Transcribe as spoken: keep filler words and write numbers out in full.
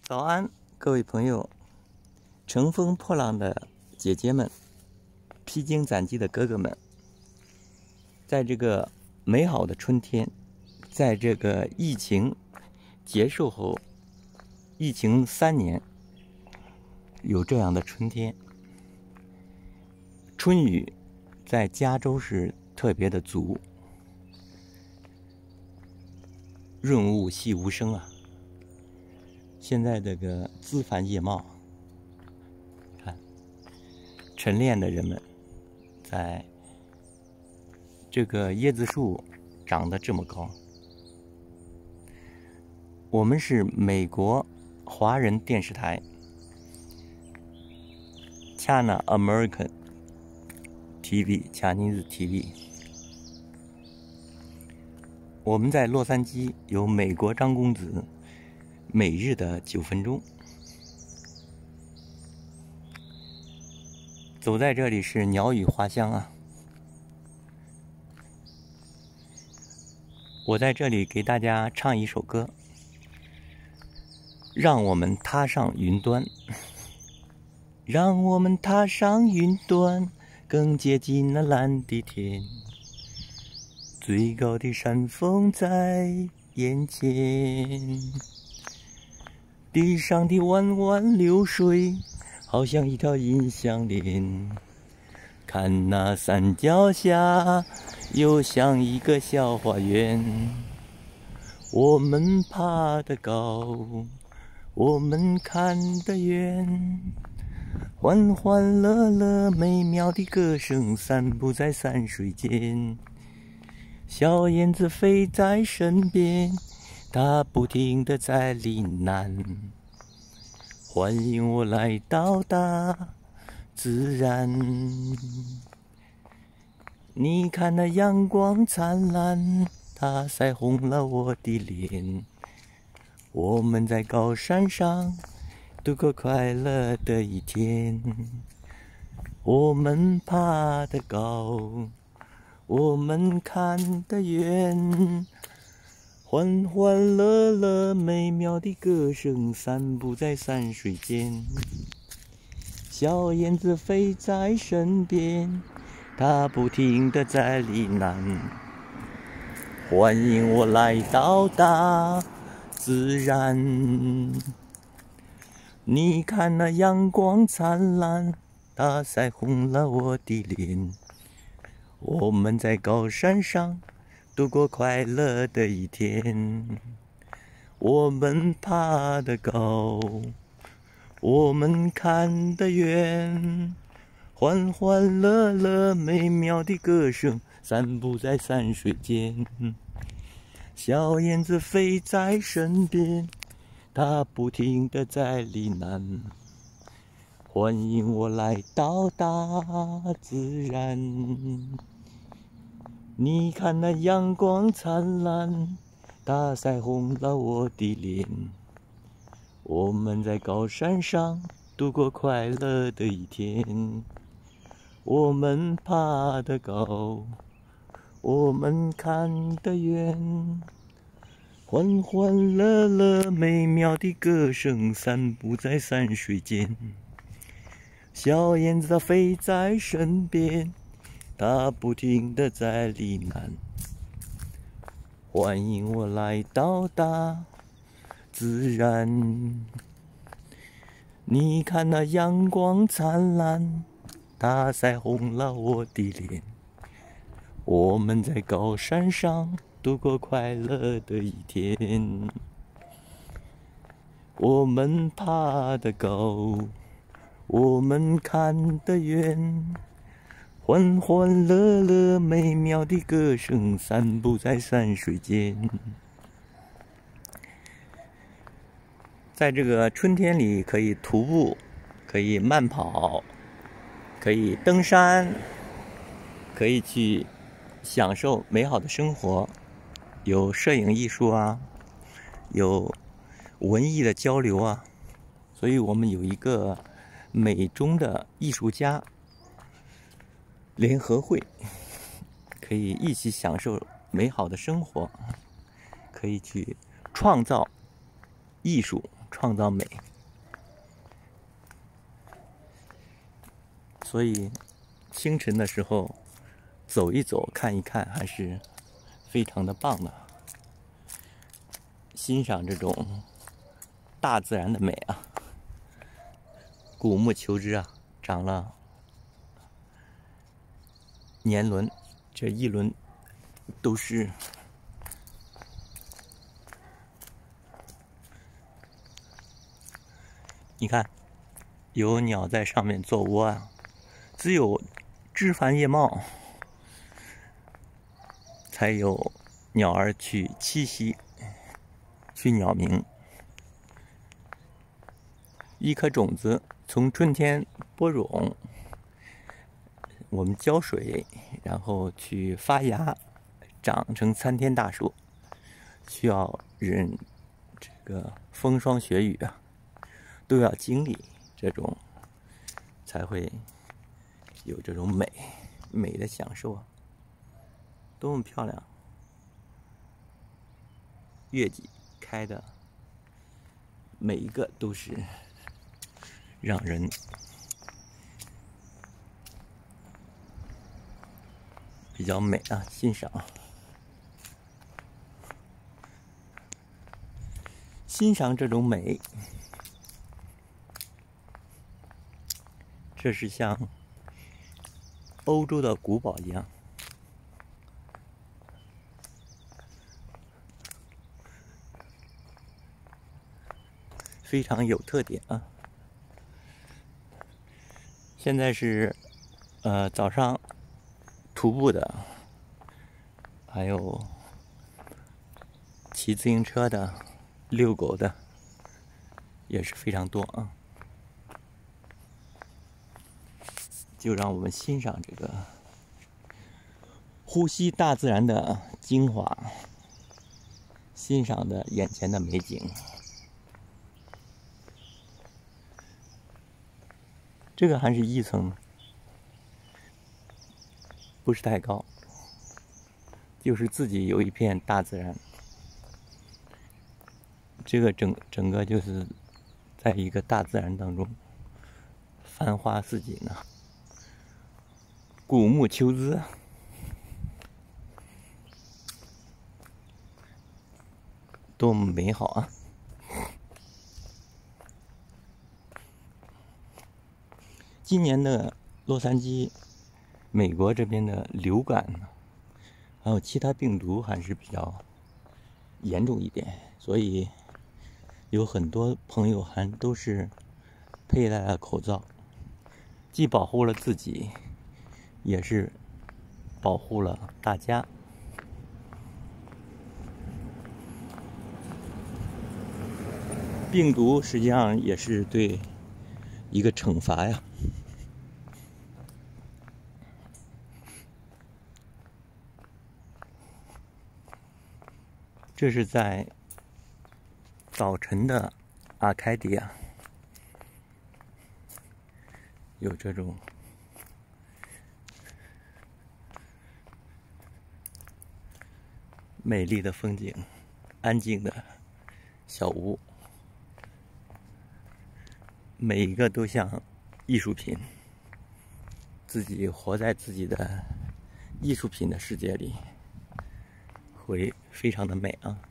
早安，各位朋友，乘风破浪的姐姐们，披荆斩棘的哥哥们，在这个美好的春天，在这个疫情结束后，疫情三年，有这样的春天，春雨在加州是特别的足，润物细无声啊。现在这个枝繁叶茂，看晨练的人们，在这个椰子树长得这么高。我们是美国华人电视台 China American T V Chinese T V， 我们在洛杉矶有美国张公子每日的九分钟，走在这里是鸟语花香啊！我在这里给大家唱一首歌，让我们踏上云端，让我们踏上云端，更接近那蓝的天，最高的山峰在眼前。地上的弯弯流水，好像一条银项链。看那山脚下，又像一个小花园。我们爬得高，我们看得远。欢欢乐乐，美妙的歌声散布在山水间。小燕子飞在身边，它不停地在呢喃，欢迎我来到大自然。你看那阳光灿烂，它晒红了我的脸。我们在高山上度过快乐的一天。我们爬得高，我们看得远。欢欢乐乐，美妙的歌声散布在山水间。小燕子飞在身边，它不停地在呢喃，欢迎我来到大自然。你看那阳光灿烂，它晒红了我的脸。我们在高山上度过快乐的一天。我们爬得高，我们看得远。欢欢乐乐，美妙的歌声散布在山水间。小燕子飞在身边，它不停地在呢喃，欢迎我来到大自然。你看那阳光灿烂，它晒红了我的脸。我们在高山上度过快乐的一天。我们爬得高，我们看得远。欢欢乐乐，美妙的歌声散布在山水间。小燕子飞在身边，它不停地在呢喃，欢迎我来到大自然。你看那阳光灿烂，它晒红了我的脸。我们在高山上度过快乐的一天。我们爬得高，我们看得远。欢欢乐乐，美妙的歌声散布在山水间。在这个春天里，可以徒步，可以慢跑，可以登山，可以去享受美好的生活。有摄影艺术啊，有文艺的交流啊，所以我们有一个美中的艺术家联合会，可以一起享受美好的生活，可以去创造艺术， 创造美。所以清晨的时候走一走看一看还是非常的棒的，欣赏这种大自然的美啊。古木求枝啊，长了年轮，这一轮都是你看有鸟在上面做窝啊，只有枝繁叶茂才有鸟儿去栖息，去鸟鸣。一颗种子从春天播种，我们浇水，然后去发芽，长成参天大树，需要忍这个风霜雪雨啊，都要经历这种，才会有这种美美的享受啊，多么漂亮！月季开的每一个都是让人比较美啊，欣赏，欣赏这种美。这是像欧洲的古堡一样，非常有特点啊。现在是呃早上徒步的，还有骑自行车的、遛狗的也是非常多啊。就让我们欣赏这个，呼吸大自然的精华，欣赏的眼前的美景。这个还是一层，不是太高，就是自己有一片大自然。这个整整个就是在一个大自然当中，繁花似锦呢，古木秋姿，多么美好啊！今年的洛杉矶，美国这边的流感，还有其他病毒还是比较严重一点，所以有很多朋友还都是佩戴了口罩，既保护了自己，也是保护了大家。病毒实际上也是对一个惩罚呀。这是在早晨的阿开迪亚，有这种美丽的风景，安静的小屋，每一个都像艺术品，自己活在自己的艺术品的世界里，会非常的美啊。